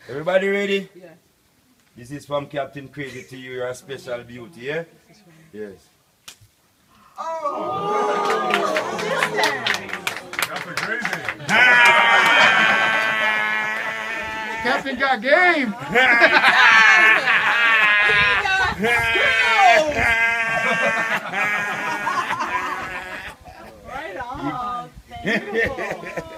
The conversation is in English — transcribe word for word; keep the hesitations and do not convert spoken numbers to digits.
Everybody ready? Yeah. This is from Captain Crazy to you, you're a special beauty, yeah? Yes. Oh! Captain Crazy. Captain got game. Right on. Beautiful.